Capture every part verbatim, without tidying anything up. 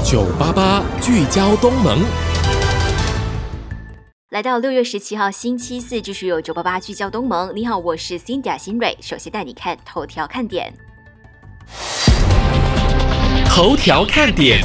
九八八聚焦东盟。 来到六月十七号星期四，继续有九八八聚焦东盟。你好，我是 Cindy 新蕊。首先带你看头条看点。 头条看点。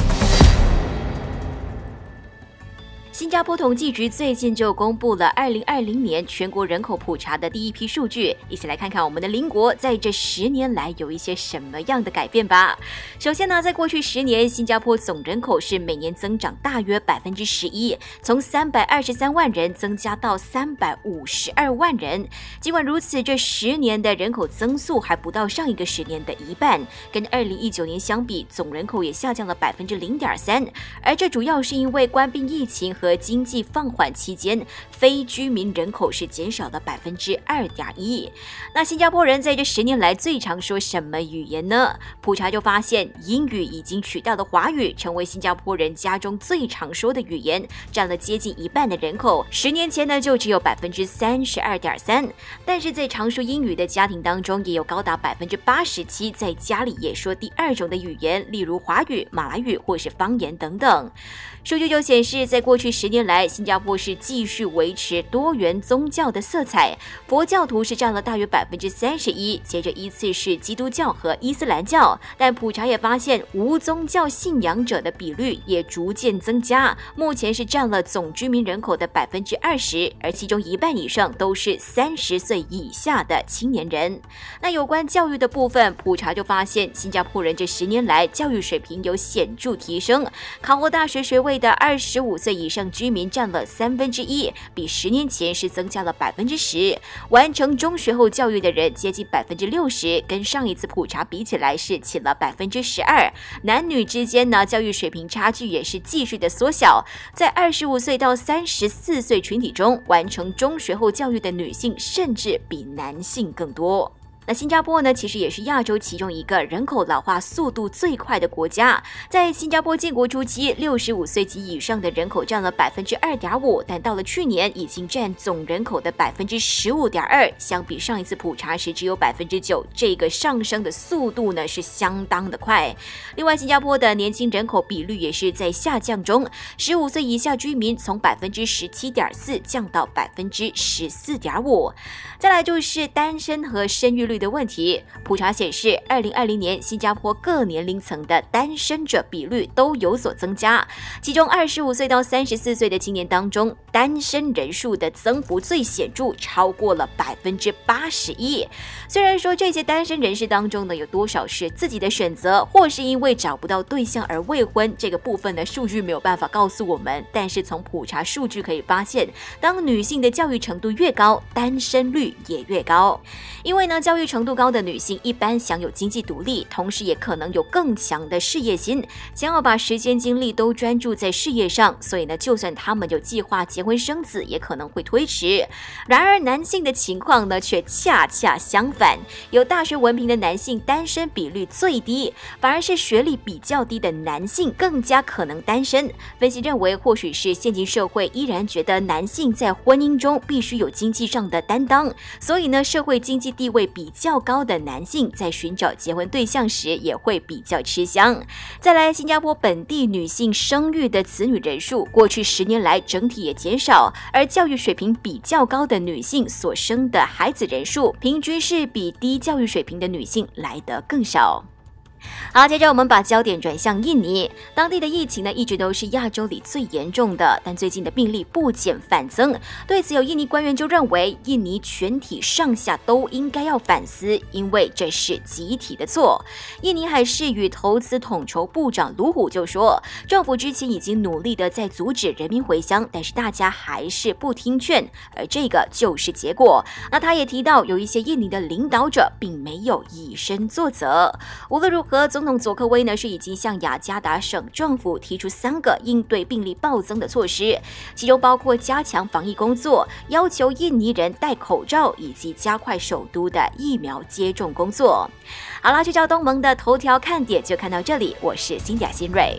新加坡统计局最近就公布了二零二零年全国人口普查的第一批数据，一起来看看我们的邻国在这十年来有一些什么样的改变吧。首先呢，在过去十年，新加坡总人口是每年增长大约百分之十一，从三百二十三万人增加到三百五十二万人。尽管如此，这十年的人口增速还不到上一个十年的一半，跟二零一九年相比，总人口也下降了百分之零点三，而这主要是因为冠病疫情和经济放缓期间，非居民人口是减少了百分之二点一。那新加坡人在这十年来最常说什么语言呢？普查就发现，英语已经取代了华语，成为新加坡人家中最常说的语言，占了接近一半的人口。十年前呢，就只有百分之三十二点三。但是在常说英语的家庭当中，也有高达百分之八十七在家里也说第二种的语言，例如华语、马来语或是方言等等。数据就显示，在过去十年来，新加坡是继续维持多元宗教的色彩，佛教徒是占了大约百分之三十一，接着依次是基督教和伊斯兰教。但普查也发现，无宗教信仰者的比率也逐渐增加，目前是占了总居民人口的百分之二十，而其中一半以上都是三十岁以下的青年人。那有关教育的部分，普查就发现，新加坡人这十年来教育水平有显著提升，考获大学学位的二十五岁以上居民占了三分之一，比十年前是增加了百分之十。完成中学后教育的人接近百分之六十，跟上一次普查比起来是起了百分之十二。男女之间呢，教育水平差距也是继续的缩小，在二十五岁到三十四岁群体中，完成中学后教育的女性甚至比男性更多。那新加坡呢，其实也是亚洲其中一个人口老化速度最快的国家。在新加坡建国初期，六十五岁及以上的人口占了百分之二点五，但到了去年已经占总人口的百分之十五点二，相比上一次普查时只有百分之九，这个上升的速度呢是相当的快。另外，新加坡的年轻人口比率也是在下降中，十五岁以下居民从百分之十七点四降到百分之十四点五。再来就是单身和生育率的问题，普查显示，二零二零年新加坡各年龄层的单身者比率都有所增加，其中二十五岁到三十四岁的青年当中，单身人数的增幅最显著，超过了百分之八十一。虽然说这些单身人士当中呢，有多少是自己的选择，或是因为找不到对象而未婚，这个部分呢，数据没有办法告诉我们。但是从普查数据可以发现，当女性的教育程度越高，单身率也越高。因为呢，教育程度高的女性一般享有经济独立，同时也可能有更强的事业心，想要把时间精力都专注在事业上，所以呢，就算他们有计划结婚生子，也可能会推迟。然而男性的情况呢，却恰恰相反，有大学文凭的男性单身比率最低，反而是学历比较低的男性更加可能单身。分析认为，或许是现今社会依然觉得男性在婚姻中必须有经济上的担当，所以呢，社会经济地位比较高的男性在寻找结婚对象时也会比较吃香。再来，新加坡本地女性生育的子女人数过去十年来整体也减少，而教育水平比较高的女性所生的孩子人数平均是比低教育水平的女性来得更少。好，接着我们把焦点转向印尼，当地的疫情呢一直都是亚洲里最严重的，但最近的病例不减反增。对此，有印尼官员就认为，印尼全体上下都应该要反思，因为这是集体的错。印尼海事与投资统筹部长卢虎就说，政府之前已经努力的在阻止人民回乡，但是大家还是不听劝，而这个就是结果。那他也提到，有一些印尼的领导者并没有以身作则。无论如何，总统佐科威呢是已经向雅加达省政府提出三个应对病例暴增的措施，其中包括加强防疫工作，要求印尼人戴口罩，以及加快首都的疫苗接种工作。好啦，聚焦东盟的头条看点就看到这里，我是辛雅新蕊。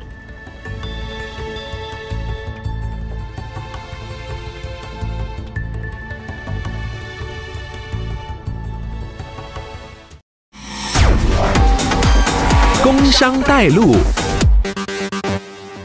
工商带路。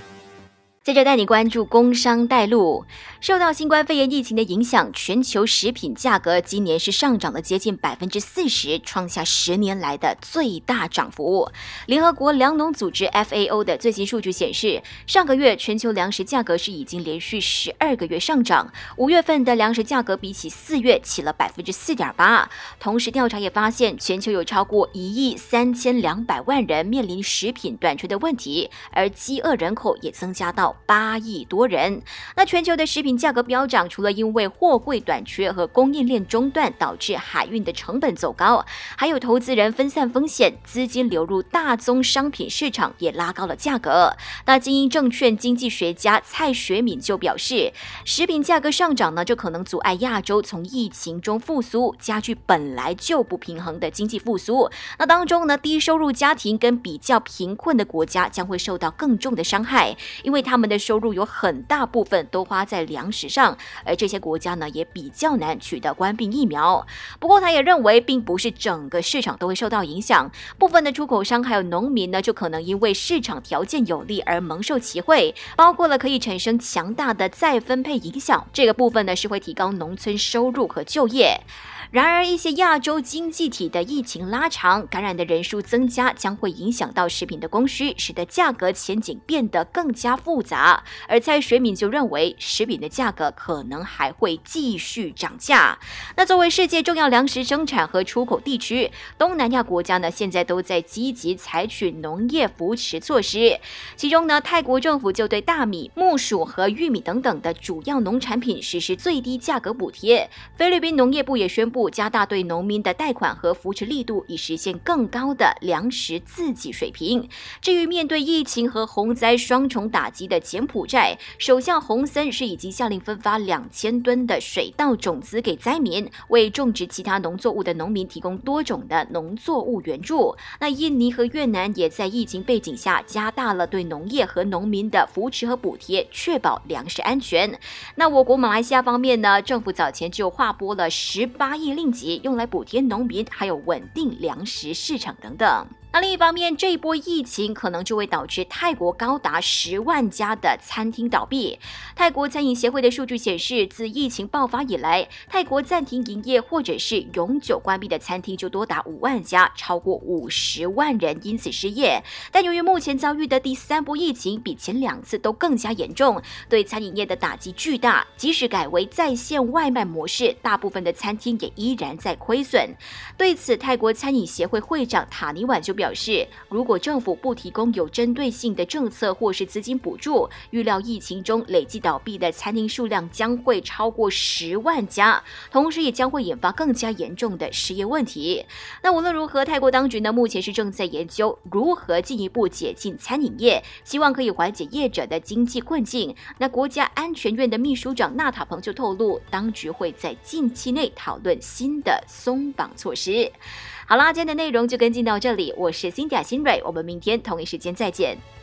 接着带你关注工商带路。受到新冠肺炎疫情的影响，全球食品价格今年是上涨了接近百分之四十，创下十年来的最大涨幅。联合国粮农组织 F A O 的最新数据显示，上个月全球粮食价格是已经连续十二个月上涨，五月份的粮食价格比起四月起了百分之四点八。同时，调查也发现，全球有超过一亿三千两百万人面临食品短缺的问题，而饥饿人口也增加到八亿多人。那全球的食品价格飙涨，除了因为货柜短缺和供应链中断导致海运的成本走高，还有投资人分散风险，资金流入大宗商品市场也拉高了价格。那精英证券经济学家蔡学敏就表示，食品价格上涨呢，就可能阻碍亚洲从疫情中复苏，加剧本来就不平衡的经济复苏。那当中呢，低收入家庭跟比较贫困的国家将会受到更重的伤害，因为他们的收入有很大部分都花在粮食上，而这些国家呢也比较难取得官病疫苗。不过他也认为，并不是整个市场都会受到影响，部分的出口商还有农民呢，就可能因为市场条件有利而蒙受其惠，包括了可以产生强大的再分配影响，这个部分呢是会提高农村收入和就业。然而，一些亚洲经济体的疫情拉长，感染的人数增加，将会影响到食品的供需，使得价格前景变得更加复杂。而蔡学敏就认为，食品的价格可能还会继续涨价。那作为世界重要粮食生产和出口地区，东南亚国家呢，现在都在积极采取农业扶持措施。其中呢，泰国政府就对大米、木薯和玉米等等的主要农产品实施最低价格补贴。菲律宾农业部也宣布加大对农民的贷款和扶持力度，以实现更高的粮食自给水平。至于面对疫情和洪灾双重打击的柬埔寨，首相洪森是已经下令分发两千吨的水稻种子给灾民，为种植其他农作物的农民提供多种的农作物援助。那印尼和越南也在疫情背景下加大了对农业和农民的扶持和补贴，确保粮食安全。那我国马来西亚方面呢，政府早前就划拨了十八亿令吉，用来补贴农民，还有稳定粮食市场等等。那另一方面，这一波疫情可能就会导致泰国高达十万家的餐厅倒闭。泰国餐饮协会的数据显示，自疫情爆发以来，泰国暂停营业或者是永久关闭的餐厅就多达五万家，超过五十万人因此失业。但由于目前遭遇的第三波疫情比前两次都更加严重，对餐饮业的打击巨大，即使改为在线外卖模式，大部分的餐厅也依然在亏损。对此，泰国餐饮协会会长塔尼晚就表示，如果政府不提供有针对性的政策或是资金补助，预料疫情中累计倒闭的餐厅数量将会超过十万家，同时也将会引发更加严重的失业问题。那无论如何，泰国当局呢目前是正在研究如何进一步解禁餐饮业，希望可以缓解业者的经济困境。那国家安全院的秘书长纳塔彭就透露，当局会在近期内讨论新的松绑措施。好啦，今天的内容就跟进到这里，我是辛迪亚辛蕊，我们明天同一时间再见。